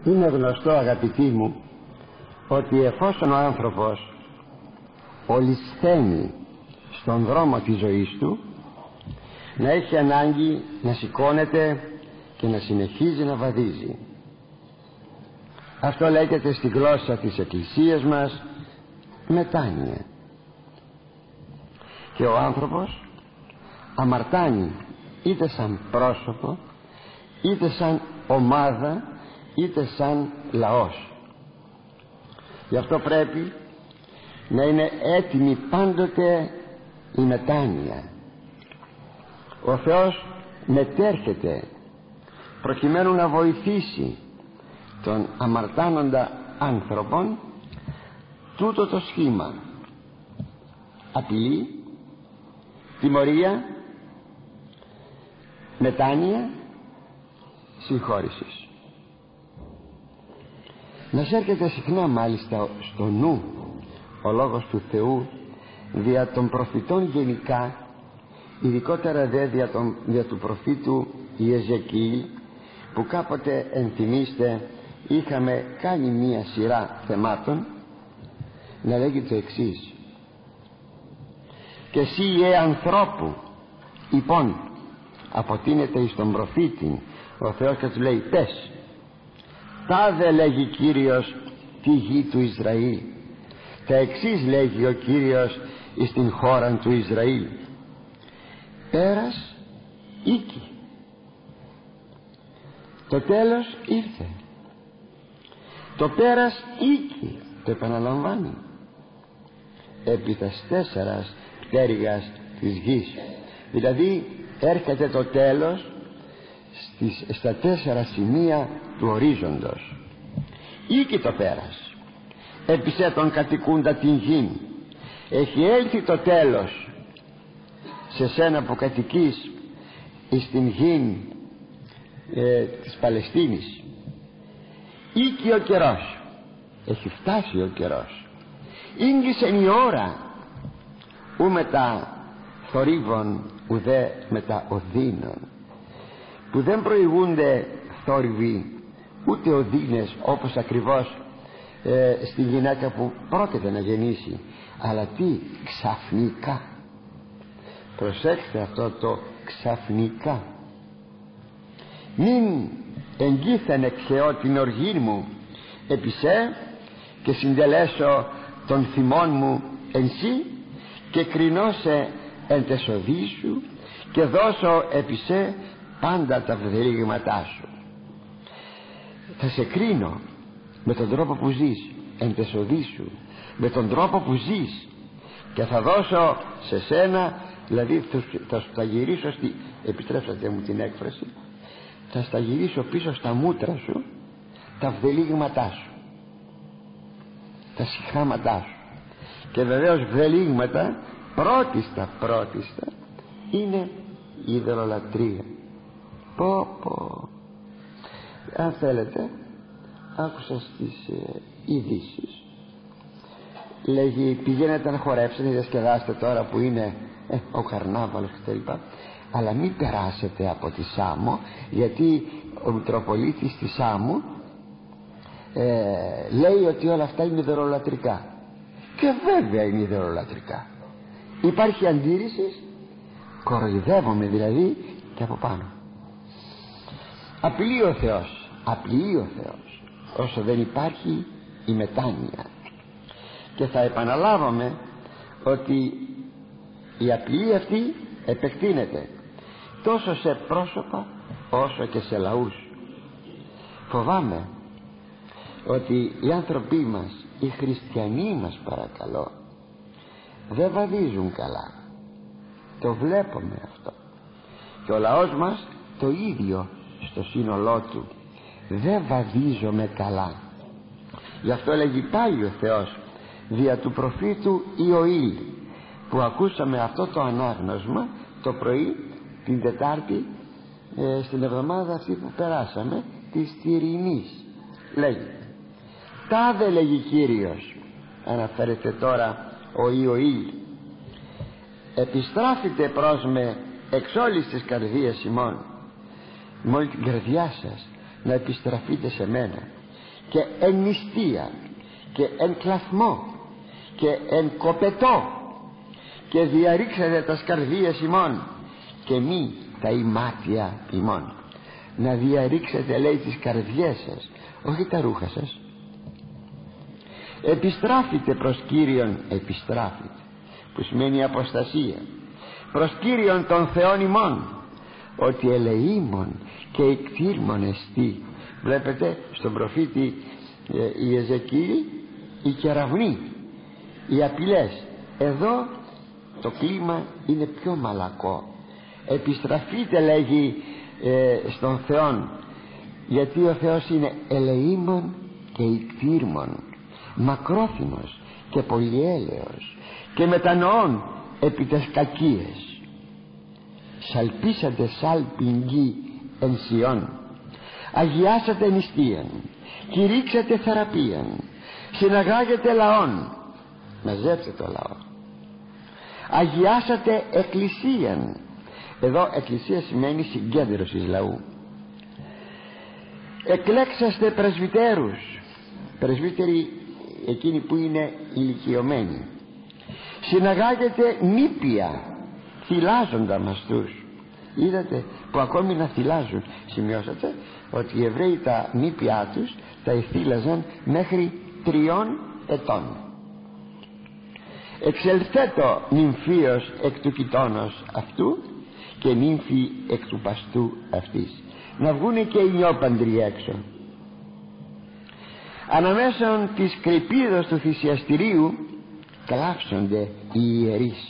Είναι γνωστό, αγαπητοί μου, ότι εφόσον ο άνθρωπος ολισθαίνει στον δρόμο της ζωής του, να έχει ανάγκη να σηκώνεται και να συνεχίζει να βαδίζει. Αυτό λέγεται στη γλώσσα της Εκκλησίας μας μετάνοια. Και ο άνθρωπος αμαρτάνει είτε σαν πρόσωπο, είτε σαν ομάδα, είτε σαν λαός. Γι' αυτό πρέπει να είναι έτοιμη πάντοτε η μετάνοια. Ο Θεός μετέρχεται προκειμένου να βοηθήσει τον αμαρτάνοντα άνθρωπον τούτο το σχήμα: απειλή, τιμωρία, μετάνοια, συγχώρησης. Μας έρχεται συχνά μάλιστα στο νου ο λόγος του Θεού δια των προφητών γενικά, ειδικότερα δε δια του προφήτου Ιεζεκιήλ, που κάποτε ενθυμίστε είχαμε κάνει μία σειρά θεμάτων, να λέγει το εξής: «Και εσύ ανθρώπου, λοιπόν», αποτείνεται εις τον προφήτη ο Θεός και του λέει: «Πες, τάδε λέγει Κύριος τη γη του Ισραήλ, τα εξής λέγει ο Κύριος εις την χώρα του Ισραήλ, πέρας οίκη, το τέλος ήρθε, το πέρας οίκη», το επαναλαμβάνει, «επί τας 4 πτέρυγας της γης», δηλαδή έρχεται το τέλος στα 4 σημεία του ορίζοντος. Οίκη το πέρας, έπεισε τον κατοικούντα την γη, έχει έλθει το τέλος σε σένα που κατοικείς στην γη της Παλαιστίνης. Οίκη ο καιρός, έχει φτάσει ο καιρός, ήγγισε η ώρα, ου μετά θορύβων ουδέ μετά οδύνων, που δεν προηγούνται θόρυβοι ούτε οδύνες, όπως ακριβώς στη γυναίκα που πρόκειται να γεννήσει, αλλά τι, ξαφνικά. Προσέξτε αυτό το ξαφνικά. «Μην εγγύθεν εκχεώ την οργή μου, επισέ και συντελέσω των θυμών μου ενσύ, και κρινώσε εν τεσοδί σου, και δώσω επισέ πάντα τα βδελίγματά σου». Θα σε κρίνω με τον τρόπο που ζεις, εν τεσοδί σου, με τον τρόπο που ζεις, και θα δώσω σε σένα, δηλαδή θα στα γυρίσω επιστρέψατε μου την έκφραση, θα στα γυρίσω πίσω στα μούτρα σου τα βδελίγματά σου, τα συχάματά σου. Και βεβαίως βδελίγματα πρώτιστα είναι η ιδωλολατρία. Πω. Αν θέλετε, άκουσα στις ειδήσεις, λέγει πηγαίνετε να χορέψετε, διασκεδάστε τώρα που είναι ο καρνάβαλος κτλ, αλλά μην περάσετε από τη Σάμο, γιατί ο Μητροπολίτης της Σάμου λέει ότι όλα αυτά είναι ιδωλολατρικά. Και βέβαια είναι ιδωλολατρικά. Υπάρχει αντίρρηση, κοροϊδεύομαι δηλαδή, και από πάνω. Απειλεί ο Θεός όσο δεν υπάρχει η μετάνοια. Και θα επαναλάβουμε ότι η απειλή αυτή επεκτείνεται τόσο σε πρόσωπα όσο και σε λαούς. Φοβάμαι ότι οι άνθρωποι μας, οι χριστιανοί μας παρακαλώ, δεν βαδίζουν καλά. Το βλέπουμε αυτό. Και ο λαός μας το ίδιο στο σύνολό του. Δεν βαδίζομαι καλά. Γι' αυτό λέγει πάλι ο Θεός δια του προφήτου Ιωήλ, που ακούσαμε αυτό το ανάγνωσμα το πρωί την Τετάρτη στην εβδομάδα αυτή που περάσαμε, της Τυρινής. Λέγει: τάδε λέγει Κύριος, αναφέρεται τώρα ο Ιωήλ, επιστράφητε προς με εξ όλης της καρδίας ημών, με όλη την καρδιά σας να επιστραφείτε σε μένα, και εν νηστεία και εν κλαθμό και εν κοπετό, και διαρρήξατε τας καρδίες ημών και μη τα ημάτια ημών. Να διαρρήξετε, λέει, τις καρδιές σας, όχι τα ρούχα σας. Επιστράφητε προς Κύριον, επιστράφητε, που σημαίνει αποστασία, προς Κύριον των Θεών ημών, ότι ελεήμων και εκτήρμων εστί. Βλέπετε στον προφήτη Ιεζεκίηλ οι κεραυνοί, οι απειλές. Εδώ το κλίμα είναι πιο μαλακό. Επιστραφείτε, λέγει, στον Θεόν, γιατί ο Θεός είναι ελεήμων και εκτήρμων, μακρόθυμος και πολυέλεος και μετανοών επί τες κακίες. Σαλπίσατε σάλπιν γη εν Σιών, αγιάσατε νηστείαν, κηρύξατε θεραπείαν, συναγάγετε λαών, μαζέψτε το λαό, αγιάσατε εκκλησίαν. Εδώ εκκλησία σημαίνει συγκέντρωση λαού. Εκλέξαστε πρεσβυτέρους, πρεσβύτεροι εκείνοι που είναι ηλικιωμένοι. Συναγάγετε νήπια, θυλάζοντα μαστούς. Είδατε που ακόμη να θυλάζουν. Σημειώσατε ότι οι Εβραίοι τα νήπια τους τα εθύλαζαν μέχρι 3 ετών. Εξελθέτω νυμφίος εκ του κοιτώνος αυτού και νύμφη εκ του παστού αυτής. Να βγούνε και οι νιόπαντροι έξω. Αναμέσων της κρυπίδος του θυσιαστηρίου κλάψονται οι ιερείς.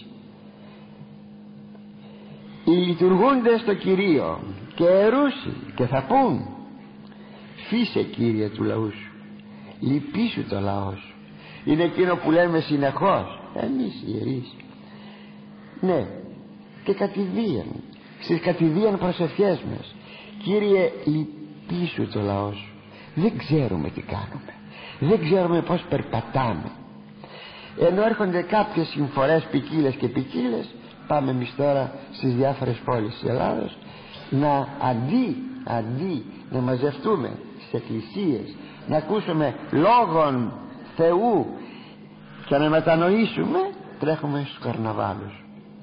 Οι λειτουργούντες στο Κυρίο και ερούσι και θα πούν: φύσε, Κύριε, του λαού σου, λυπήσου το λαό σου. Είναι εκείνο που λέμε συνεχώς εμείς οι ιερείς. Ναι, και κατηδίαν, στις κατηδίαν προσευχές μας: Κύριε, λυπήσου το λαό σου. Δεν ξέρουμε τι κάνουμε, δεν ξέρουμε πως περπατάμε. Ενώ έρχονται κάποιες συμφορές ποικίλες και ποικίλες, πάμε εμείς τώρα στις διάφορες πόλεις της Ελλάδος να αντί να μαζευτούμε στις εκκλησίες, να ακούσουμε λόγων Θεού και να μετανοήσουμε, τρέχουμε στους καρναβάλους.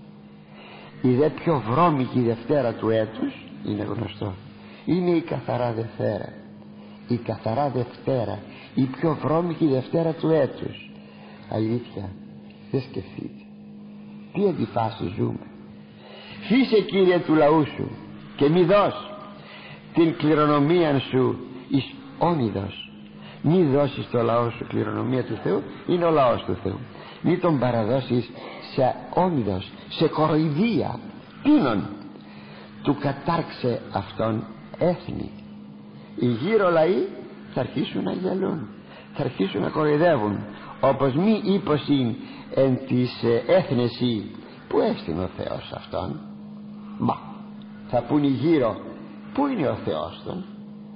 Η δε πιο βρώμικη Δευτέρα του έτους είναι γνωστό, είναι η Καθαρά Δευτέρα. Η Καθαρά Δευτέρα, η πιο βρώμικη Δευτέρα του έτους. Αλήθεια, δεν σκεφτείτε τι αντιφάσεις ζούμε. Φύσε, Κύριε, του λαού σου και μη δώσ' την κληρονομία σου εις όνειδος. Μη δώσεις το λαό σου κληρονομία του Θεού, είναι ο λαός του Θεού. Μη τον παραδώσεις σε όνειδος, σε κοροϊδία. Τίνον του κατάρξε αυτόν έθνη. Οι γύρω λαοί θα αρχίσουν να γελούν, θα αρχίσουν να κοροϊδεύουν. Όπως μη ύποσιν εν της έθνεση, που έστεινε ο Θεός αυτόν. Μα θα πούν οι γύρω, πού είναι ο Θεός τον.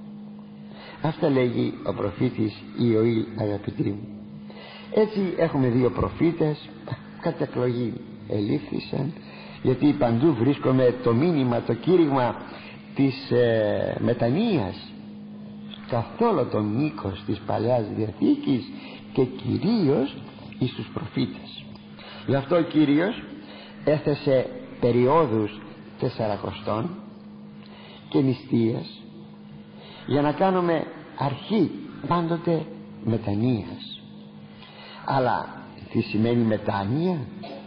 Αυτά λέγει ο προφήτης Ιωήλ, αγαπητοί μου. Έτσι έχουμε 2 προφήτες, κατ' εκλογή ελήφθησαν, γιατί παντού βρίσκομαι το μήνυμα, το κήρυγμα της μετανοίας καθ' όλο το μήκος της Παλαιάς Διαθήκης και κυρίως εις τους προφήτες. Γι' αυτό ο Κύριος έθεσε περιόδους 40 και νηστείας, για να κάνουμε αρχή πάντοτε μετανοίας. Αλλά τι σημαίνει μετάνοια?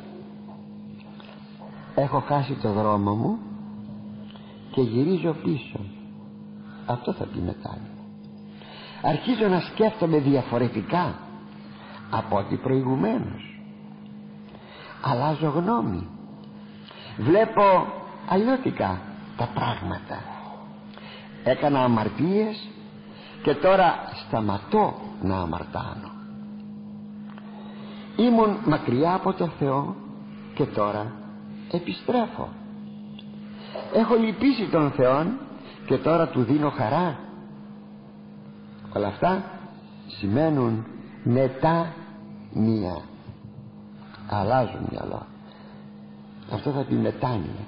Έχω χάσει το δρόμο μου και γυρίζω πίσω. Αυτό θα πει μετάνοια. Αρχίζω να σκέφτομαι διαφορετικά από ό,τι προηγουμένως. Αλλάζω γνώμη, βλέπω αλλιώτικα τα πράγματα. Έκανα αμαρτίες και τώρα σταματώ να αμαρτάνω. Ήμουν μακριά από το Θεό και τώρα επιστρέφω. Έχω λυπήσει τον Θεό και τώρα του δίνω χαρά. Όλα αυτά σημαίνουν μετάνοια. Αλλάζουν μυαλό. Αυτό θα πει μετάνοια.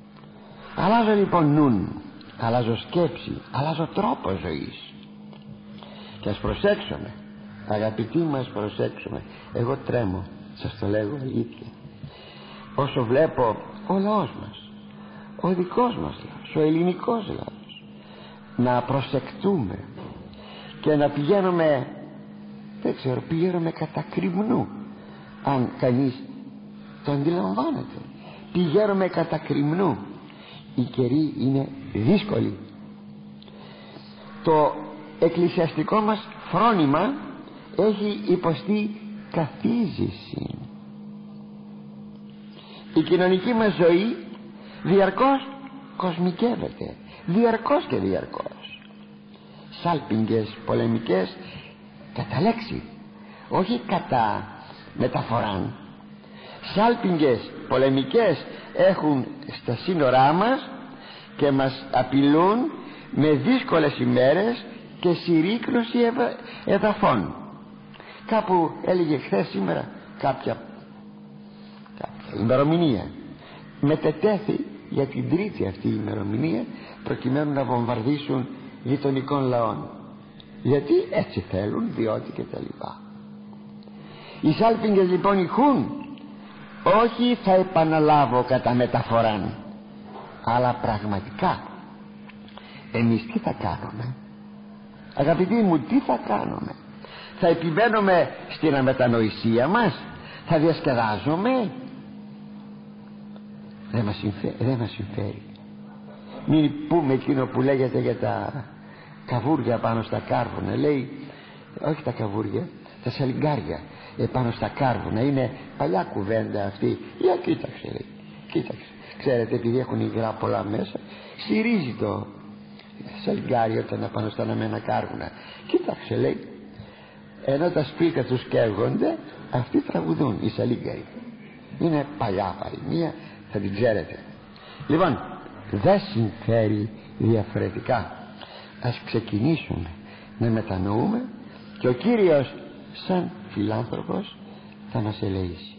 Αλλάζω λοιπόν νουν, αλλάζω σκέψη, αλλάζω τρόπο ζωής. Και ας προσέξουμε, αγαπητοί μας, προσέξουμε. Εγώ τρέμω, σας το λέγω αλήθεια, όσο βλέπω ο λαός μας, ο δικός μας λαός, ο ελληνικός λαός, να προσεκτούμε και να πηγαίνουμε, δεν ξέρω, πηγαίνουμε κατά κρυμνού, αν κανείς το αντιλαμβάνεται. Πηγαίνουμε κατά κρυμνού. Οι καιροί είναι δύσκολοι. Το εκκλησιαστικό μας φρόνημα έχει υποστεί καθίζηση. Η κοινωνική μας ζωή διαρκώς κοσμικεύεται, διαρκώς και διαρκώς. Σάλπιγγες πολεμικές κατά λέξη, όχι κατά μεταφοράν. Σάλπιγγες πολεμικές έχουν στα σύνορά μας και μας απειλούν με δύσκολες ημέρες και συρρίκνωση εδαφών. Κάπου έλεγε χθες σήμερα κάποια ημερομηνία, μετετέθη για την τρίτη αυτή η ημερομηνία, προκειμένου να βομβαρδίσουν γειτονικών λαών. Γιατί έτσι θέλουν, διότι και τα λοιπά. Οι σάλπιγγες λοιπόν ηχούν, όχι θα επαναλάβω κατά μεταφοράν, αλλά πραγματικά. Εμείς τι θα κάνουμε, αγαπητοί μου, τι θα κάνουμε? Θα επιμένουμε στην αμετανοησία μας, θα διασκεδάζουμε? Δεν μας συμφέρει. Μην πούμε εκείνο που λέγεται για τα καβούρια πάνω στα κάρβουνα. Λέει, όχι τα καβούρια, τα σαλιγκάρια πάνω στα κάρβουνα. Είναι παλιά κουβέντα αυτή. Για κοίταξε, λέει, κοίταξε. Ξέρετε, επειδή έχουν υγρά πολλά μέσα, στηρίζει το σαλιγκάρι όταν είναι πάνω στα αναμένα κάρβουνα. Κοίταξε, λέει, ενώ τα σπίκα τους καίγονται, αυτοί τραγουδούν, οι σαλίγκαροι. Είναι παλιά παροιμία, θα την ξέρετε. Λοιπόν, δεν συμφέρει διαφορετικά. Ας ξεκινήσουμε να μετανοούμε και ο Κύριος σαν φιλάνθρωπος θα μας ελεήσει.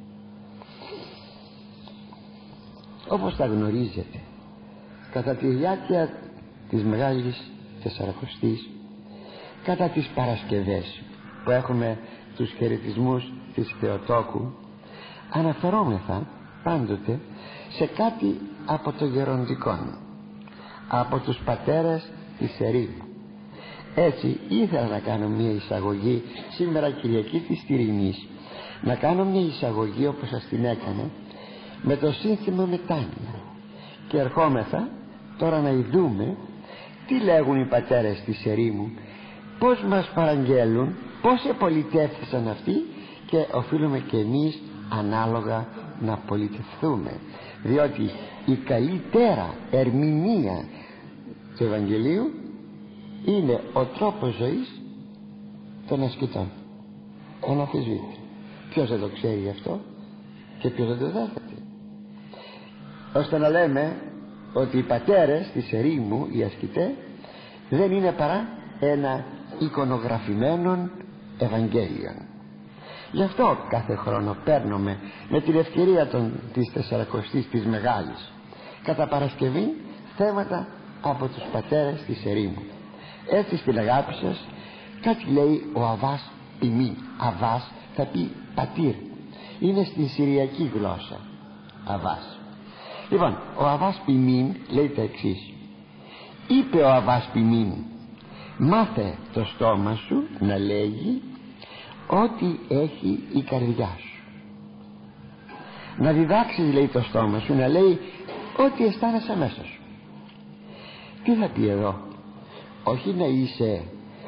Όπως τα γνωρίζετε, κατά τη διάρκεια της Μεγάλης Τεσσαρακοστής, κατά τις Παρασκευές που έχουμε τους χαιρετισμούς της Θεοτόκου, αναφερόμεθα πάντοτε σε κάτι από το γεροντικό, από τους πατέρες της ερήμου. Έτσι ήθελα να κάνω μια εισαγωγή σήμερα, Κυριακή της Τυρινής, να κάνω μια εισαγωγή όπως σας την έκανα με το σύνθημα μετάνοια, και ερχόμεθα τώρα να δούμε τι λέγουν οι πατέρες της ερήμου, πως μας παραγγέλουν, πως επολιτεύθησαν αυτοί, και οφείλουμε και εμείς ανάλογα να πολιτευθούμε, διότι η καλύτερα ερμηνεία του Ευαγγελίου είναι ο τρόπος ζωής των ασκητών. Αναφυσβήτητα. Ποιος δεν το ξέρει αυτό και ποιος δεν το δέχεται, ώστε να λέμε ότι οι πατέρες της ερήμου, οι ασκητές, δεν είναι παρά ένα εικονογραφημένο Ευαγγέλιο. Γι' αυτό κάθε χρόνο παίρνουμε με την ευκαιρία της Τεσσαρακοστής της Μεγάλης κατά Παρασκευή θέματα από τους πατέρες της ερήμου. Έτσι στην αγάπη σας κάτι λέει ο Αβάς Ποιμήν. Αβάς θα πει πατήρ, είναι στην συριακή γλώσσα Αβάς. Λοιπόν, ο Αβάς Ποιμήν λέει τα εξής. Είπε ο Αβάς Ποιμήν, μάθε το στόμα σου να λέγει ό,τι έχει η καρδιά σου. Να διδάξεις, λέει, το στόμα σου να λέει ό,τι αισθάνεσαι μέσα σου. Τι θα πει εδώ? Όχι να είσαι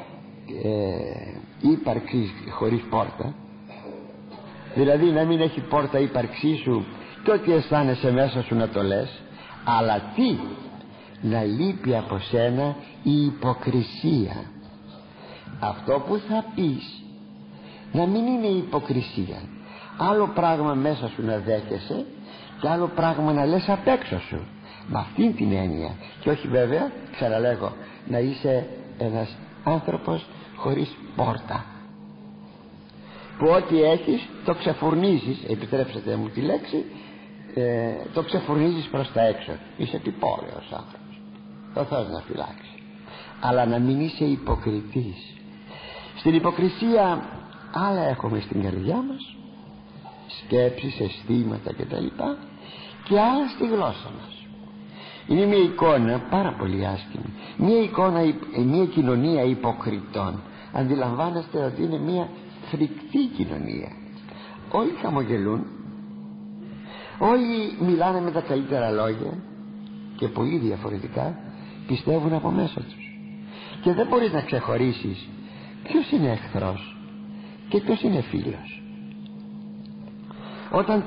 ύπαρξη χωρίς πόρτα, δηλαδή να μην έχει πόρτα η ύπαρξή σου και ό,τι αισθάνεσαι μέσα σου να το λες, αλλά τι? Να λείπει από σένα η υποκρισία. Αυτό που θα πεις να μην είναι η υποκρισία. Άλλο πράγμα μέσα σου να δέχεσαι και άλλο πράγμα να λες απ' έξω σου, με αυτήν την έννοια. Και όχι βέβαια, ξαναλέγω, να είσαι ένας άνθρωπος χωρίς πόρτα, που ό,τι έχεις το ξεφουρνίζεις, επιτρέψτε μου τη λέξη, το ξεφουρνίζεις προς τα έξω. Είσαι τυπόρεος άνθρωπος, το Θεός να φυλάξει. Αλλά να μην είσαι υποκριτής, Στην υποκρισία άλλα έχουμε στην καρδιά μας, σκέψεις, αισθήματα κτλ, και άλλα στη γλώσσα μας. Είναι μια εικόνα πάρα πολύ άσχημη, μια κοινωνία υποκριτών. Αντιλαμβάνεστε ότι είναι μια φρικτή κοινωνία. Όλοι χαμογελούν, όλοι μιλάνε με τα καλύτερα λόγια και πολύ διαφορετικά πιστεύουν από μέσα τους, και δεν μπορείς να ξεχωρίσεις ποιος είναι εχθρός και ποιος είναι φίλος. Όταν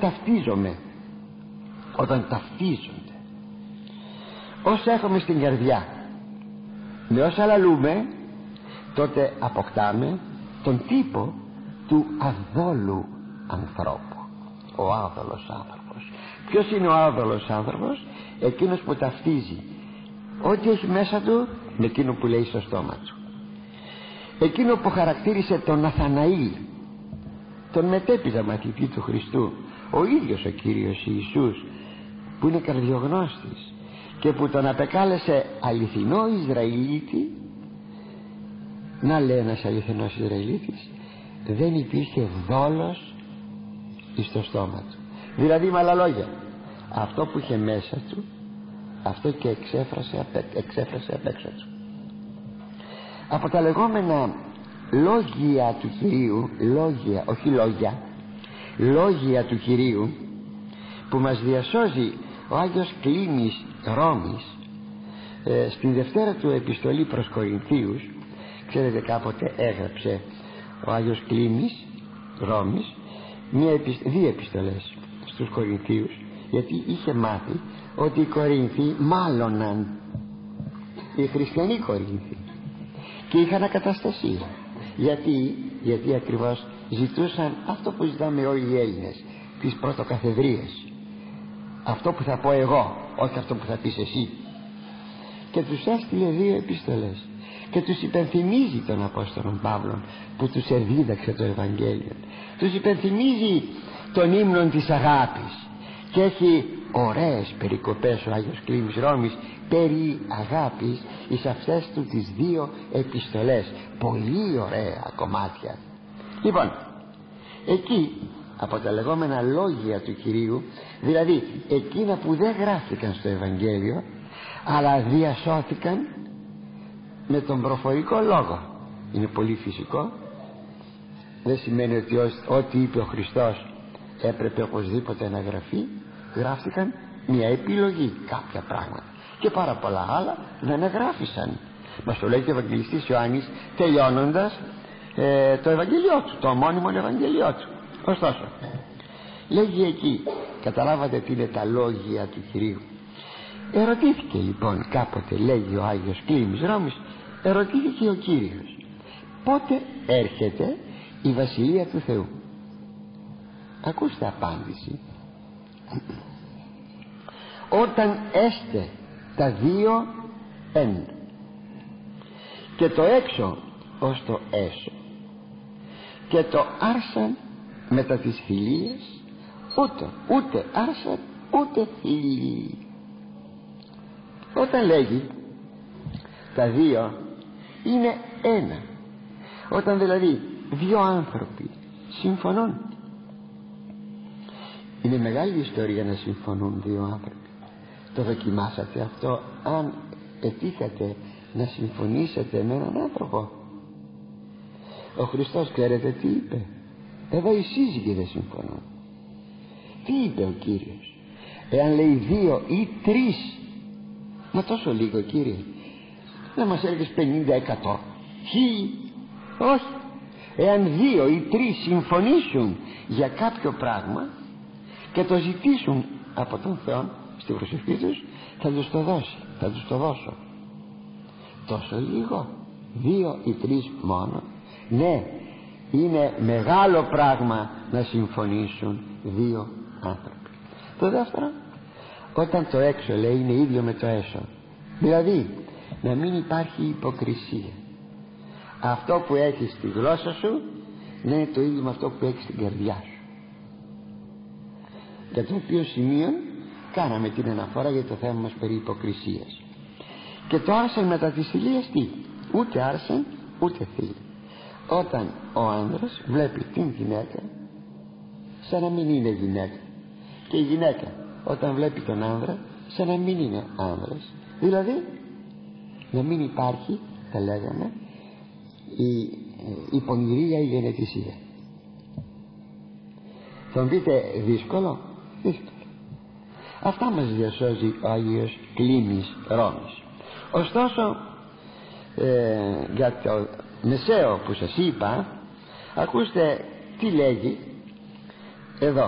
ταυτίζονται όσα έχουμε στην καρδιά με όσα λαλούμε, τότε αποκτάμε τον τύπο του αδόλου ανθρώπου. Ο άδολος άνθρωπος. Ποιος είναι ο άδολος άνθρωπος? Εκείνος που ταυτίζει ό,τι έχει μέσα του με εκείνο που λέει στο στόμα του. Εκείνο που χαρακτήρισε τον Ναθαναήλ, τον μετέπειτα μαθητή του Χριστού, ο ίδιος ο Κύριος Ιησούς, που είναι καρδιογνώστης και που τον απεκάλεσε αληθινό Ισραηλίτη. Να λέει ένας αληθινός Ισραηλίτης, δεν υπήρχε δόλος στο στόμα του. Δηλαδή με άλλα λόγια, αυτό που είχε μέσα του, αυτό και εξέφρασε απ' έξω του. Από τα λεγόμενα λόγια του Κυρίου, λόγια του Κυρίου, που μας διασώζει ο Άγιος Κλήμης Ρώμης στην δευτέρα του επιστολή προς Κορινθίους. Ξέρετε, κάποτε έγραψε ο Άγιος Κλήμης Ρώμης δύο επιστολές στους Κορινθίους, γιατί είχε μάθει ότι οι Κορίνθοι μάλωναν, οι χριστιανοί Κορίνθοι, και είχαν ακαταστασία. Γιατί ακριβώς ζητούσαν αυτό που ζητάμε όλοι οι Έλληνες, τις πρωτοκαθεδρίες, αυτό που θα πω εγώ, όχι αυτό που θα πεις εσύ. Και τους έστειλε δύο επιστολές και τους υπενθυμίζει τον Απόστολο Παύλο που τους εδίδαξε το Ευαγγέλιο, τους υπενθυμίζει τον ύμνο της αγάπης, και έχει ωραίες περικοπές ο Άγιος Κλήμης Ρώμης περί αγάπης εις αυτές του τις δύο επιστολές. Πολύ ωραία κομμάτια. Λοιπόν, εκεί από τα λεγόμενα λόγια του Κυρίου, δηλαδή εκείνα που δεν γράφτηκαν στο Ευαγγέλιο αλλά διασώθηκαν με τον προφορικό λόγο, είναι πολύ φυσικό, δεν σημαίνει ότι ό,τι είπε ο Χριστός έπρεπε οπωσδήποτε να γραφεί. Γράφτηκαν μια επιλογή, κάποια πράγματα, και πάρα πολλά άλλα δεν εγγράφησαν. Μας το λέει και ο Ευαγγελιστής Ιωάννης τελειώνοντας το Ευαγγελιό του, το ομώνυμο Ευαγγελιό του. Ωστόσο λέγει εκεί, καταλάβατε τι είναι τα λόγια του Κυρίου. Ερωτήθηκε λοιπόν κάποτε, λέγει ο Άγιος Κλήμης Ρώμης, ερωτήθηκε ο Κύριος, πότε έρχεται η Βασιλεία του Θεού? Ακούστε απάντηση. Όταν έστε τα δύο εν, και το έξω ως το έσω, και το άρσαν μετά τις φιλίες, ούτε άρσαν ούτε φιλίες. Όταν λέγει τα δύο είναι ένα, όταν δηλαδή δύο άνθρωποι συμφωνούν, είναι μεγάλη ιστορία να συμφωνούν δύο άνθρωποι. Το δοκιμάσατε αυτό? Αν πετύχατε να συμφωνήσετε με έναν άνθρωπο? Ο Χριστός ξέρετε τι είπε? Εδώ οι σύζυγοι δεν συμφωνούν. Τι είπε ο Κύριος? Εάν λέει δύο ή τρεις, μα τόσο λίγο Κύριε, δεν μας έλεγες 50%? Όχι. Εάν δύο ή τρεις συμφωνήσουν για κάποιο πράγμα και το ζητήσουν από τον Θεό στην προσευχή τους, θα τους το δώσει, θα τους το δώσω. Τόσο λίγο? Δύο ή τρεις μόνο? Ναι, είναι μεγάλο πράγμα να συμφωνήσουν δύο άνθρωποι. Το δεύτερο, όταν το έξω λέει είναι ίδιο με το έσω, δηλαδή να μην υπάρχει υποκρισία. Αυτό που έχεις στη γλώσσα σου να είναι το ίδιο με αυτό που έχεις στην καρδιά σου. Για το οποίο σημείο κάναμε την αναφορά για το θέμα μας περί υποκρισίας. Και το άρσεν μετά τις θηλίες τι? Ούτε άρσεν ούτε θήλη. όταν ο άνδρας βλέπει την γυναίκα σαν να μην είναι γυναίκα, και η γυναίκα όταν βλέπει τον άνδρα σαν να μην είναι άνδρας, δηλαδή να μην υπάρχει, θα λέγαμε, η πονηρία, η γενετησία. Θα μου πείτε δύσκολο? Δύσκολο. Αυτά μας διασώζει ο Άγιος Κλήμης Ρώμης. Ωστόσο για το μεσαίο που σας είπα, ακούστε τι λέγει εδώ.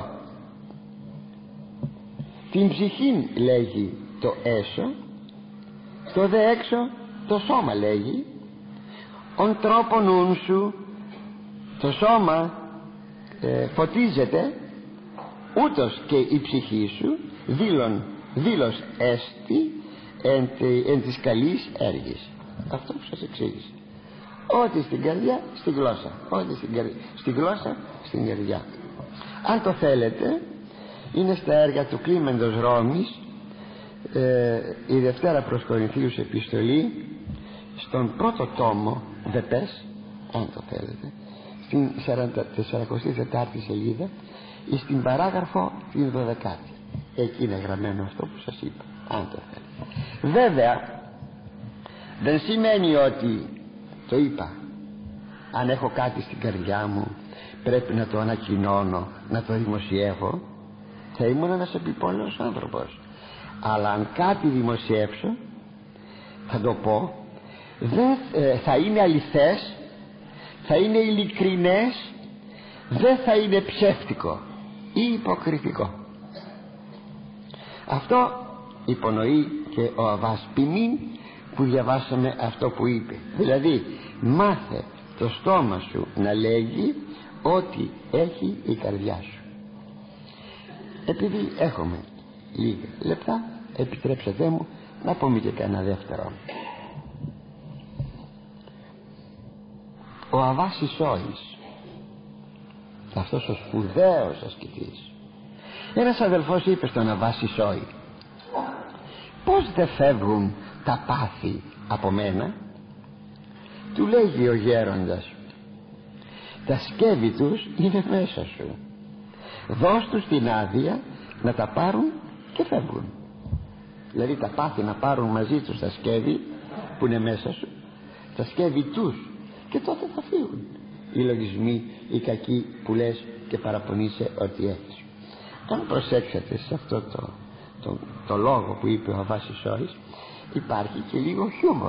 Την ψυχήν λέγει το έσω, το δε έξω το σώμα λέγει. «Ον τρόπον ούν σου», το σώμα φωτίζεται, ούτως και η ψυχή σου δήλως έστι εν της καλής έργης. Αυτό που σας εξήγησε. Ό,τι στην καρδιά, στη γλώσσα. Ό,τι στη γλώσσα, στην καρδιά. Αν το θέλετε, είναι στα έργα του Κλίμεντος Ρώμης, η Δευτέρα προς Κορινθίους επιστολή, στον πρώτο τόμο, δεπές, αν το θέλετε, στην 44η σελίδα ή στην παράγραφο την 12η. Εκεί είναι γραμμένο αυτό που σας είπα, αν το θέλετε. Βέβαια δεν σημαίνει ότι, το είπα, αν έχω κάτι στην καρδιά μου πρέπει να το ανακοινώνω, να το δημοσιεύω. Θα ήμουν ένας επιπόλαιος άνθρωπος. Αλλά αν κάτι δημοσιεύσω, θα το πω, θα είναι αληθές, θα είναι ειλικρινές, δεν θα είναι ψεύτικο ή υποκριτικό. Αυτό υπονοεί και ο Αββάς Ποιμήν που διαβάσαμε αυτό που είπε. Δηλαδή μάθε το στόμα σου να λέγει ό,τι έχει η καρδιά σου. Επειδή έχουμε λίγα λεπτά, επιτρέψατε μου να πούμε και κανένα δεύτερο. Ο Αββάς Ισόης, αυτός ο σπουδαίος ασκητής, ένας αδελφός είπε στον Αββά Ισόη, πως δεν φεύγουν τα πάθη από μένα? Του λέγει ο γέροντας, τα σκεύη τους είναι μέσα σου, δώσ' τους την άδεια να τα πάρουν και φεύγουν. Δηλαδή τα πάθη να πάρουν μαζί τους τα σκεύη που είναι μέσα σου, τα σκεύη τους, και τότε θα φύγουν οι λογισμοί, οι κακοί που λες και παραπονείσαι ότι έχεις. Αν προσέξετε σε αυτό το λόγο που είπε ο Αββάς Ισόης, υπάρχει και λίγο χιούμορ.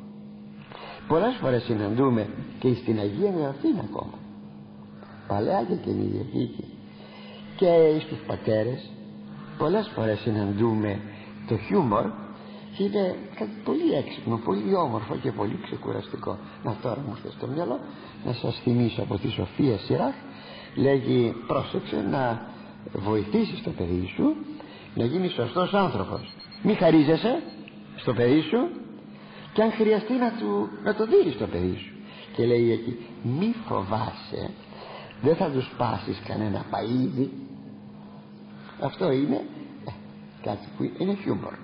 Πολλές φορές συναντούμε και στην Αγία Γραφή ακόμα, Παλαιά και Καινή Διαθήκη, και στους πατέρες, πολλές φορές συναντούμε το χιούμορ, και είναι κάτι πολύ έξυπνο, πολύ όμορφο και πολύ ξεκουραστικό. Να, τώρα μου ήρθε στο μυαλό να σας θυμίσω από τη Σοφία Σιράχ, λέγει, πρόσεξε να βοηθήσεις το παιδί σου να γίνει σωστός άνθρωπος, μη χαρίζεσαι στο παιδί σου, και αν χρειαστεί να το δείρεις το παιδί σου. Και λέει εκεί, μη φοβάσαι, δεν θα τους πάσεις κανένα παΐδι. Αυτό είναι κάτι που είναι χιούμορ.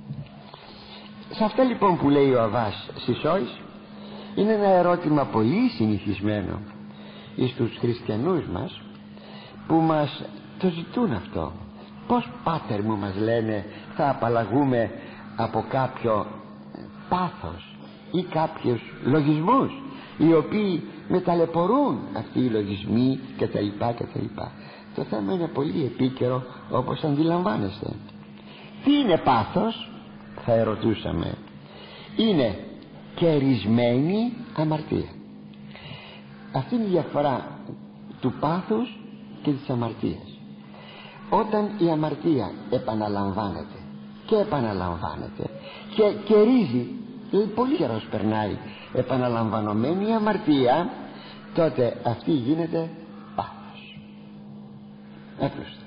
Σε αυτά λοιπόν που λέει ο Αββάς Ισόης, είναι ένα ερώτημα πολύ συνηθισμένο στους χριστιανούς μας, που μας το ζητούν αυτό. Πως, πάτερ μου, μας λένε, θα απαλλαγούμε από κάποιο πάθος ή κάποιους λογισμούς οι οποίοι με ταλαιπωρούν αυτοί οι λογισμοί κτλ. Το θέμα είναι πολύ επίκαιρο, όπως αντιλαμβάνεστε. Τι είναι πάθος, θα ερωτούσαμε? Είναι κερισμένη αμαρτία. Αυτή είναι η διαφορά του πάθους και της αμαρτίας. Όταν η αμαρτία επαναλαμβάνεται και επαναλαμβάνεται και κερίζει, δηλαδή πολύ καιρός περνάει επαναλαμβανωμένη αμαρτία, τότε αυτή γίνεται πάθος. Απλούστατα.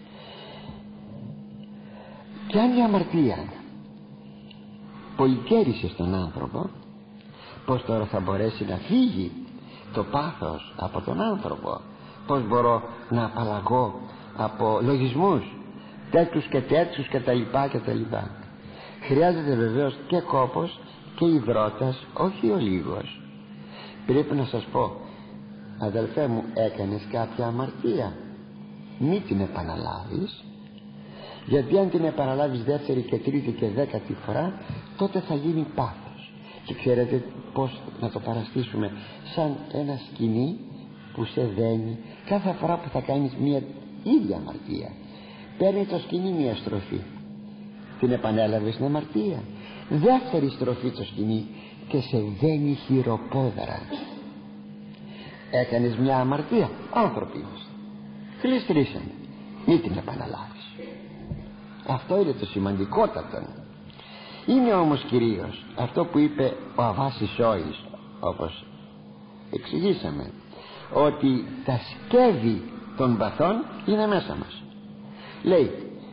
Και αν η αμαρτία πολυκαίρισε στον άνθρωπο, πως τώρα θα μπορέσει να φύγει το πάθος από τον άνθρωπο? Πως μπορώ να απαλλαγώ από λογισμούς τέτοιους και τέτοιους κτλ. Χρειάζεται βεβαίως και κόπος και υδρότας, όχι ο λίγος. Πρέπει να σας πω, αδελφέ μου, έκανες κάποια αμαρτία, μη την επαναλάβεις, γιατί αν την επαναλάβεις δεύτερη και τρίτη και 10η φορά, τότε θα γίνει πάθος. Και ξέρετε πως να το παραστήσουμε, σαν ένα σκοινί που σε δένει. Κάθε φορά που θα κάνεις μια ίδια αμαρτία, παίρνει το σκοινί μια στροφή, την επανέλαβες την αμαρτία, δεύτερη στροφή το σκοινί και σε δένει χειροπόδαρα. Έκανες μια αμαρτία, άνθρωποι είμαστε, γλιστρήσανε, μη την επαναλάβεις. Αυτό είναι το σημαντικότατο. Είναι όμως κυρίως αυτό που είπε ο Αββάς Ισόης, όπως εξηγήσαμε, ότι τα σκεύη των παθών είναι μέσα μας. Λέει,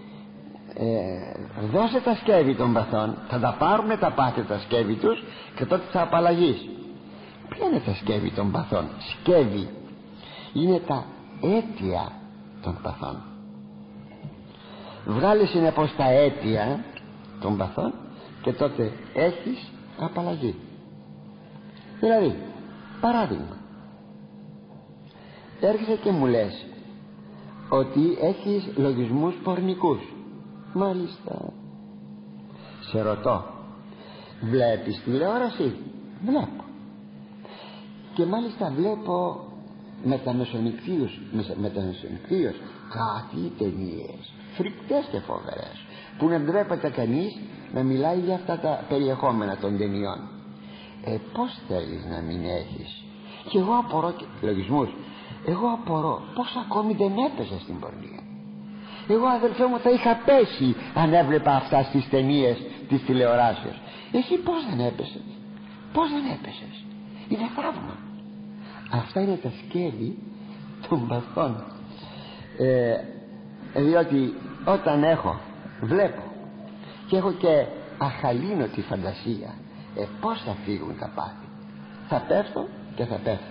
δώσε τα σκεύη των παθών, θα τα πάρουμε τα πάθη τα σκεύη τους και τότε θα απαλλαγείς. Ποια είναι τα σκεύη των παθών? Σκεύη είναι τα αίτια των παθών. Βγάλε συνεπώς τα αίτια των παθών και τότε έχεις απαλλαγή. Δηλαδή, παράδειγμα, έρχεσαι και μου λες ότι έχεις λογισμούς πορνικούς. Μάλιστα. Σε ρωτώ, βλέπεις τηλεόραση? Βλέπω. Και μάλιστα βλέπω μεταμεσονικτίως κάτι ταινίες φρικτές και φοβερές, που να βλέπετε κανείς να μιλάει για αυτά τα περιεχόμενα των ταινιών. Πώς θέλεις να μην έχεις? Και εγώ απορώ, λογισμούς, εγώ απορώ πως ακόμη δεν έπαιζε στην πορνεία. Εγώ, αδελφέ μου, θα είχα πέσει αν έβλεπα αυτά στις ταινίες της τηλεοράσεως. Εσύ πως δεν έπεσες? Πως δεν έπεσες? Είναι θαύμα. Αυτά είναι τα σκεύη των παθών. Διότι όταν βλέπω και έχω και αχαλήνωτη φαντασία, πως θα φύγουν τα πάθη? Θα πέφτω και θα πέφτω.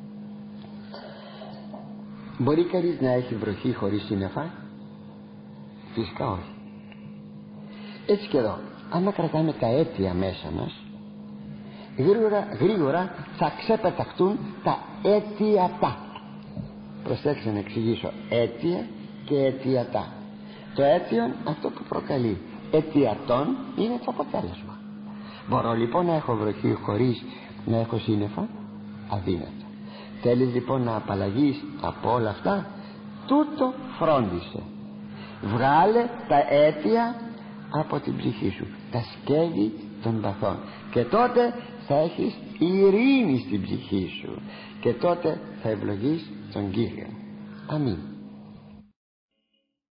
Μπορεί κανείς να έχει βροχή χωρίς σύννεφα? Φυσικά όχι. Έτσι και εδώ, άμα κρατάμε τα αίτια μέσα μας, γρήγορα θα ξεπεταχτούν τα αιτιατά. Προσέξτε να εξηγήσω, αίτια και αιτιατά. Το αίτιον αυτό που προκαλεί, αιτιατών είναι το αποτέλεσμα. Μπορώ λοιπόν να έχω βροχή χωρίς να έχω σύννεφα? Αδύνατο. Θέλεις λοιπόν να απαλλαγείς από όλα αυτά? Τούτο φρόντισε. Βγάλε τα αίτια από την ψυχή σου, τα σκεύη των παθών, και τότε θα έχεις ειρήνη στην ψυχή σου και τότε θα ευλογείς τον Κύριο. Αμήν.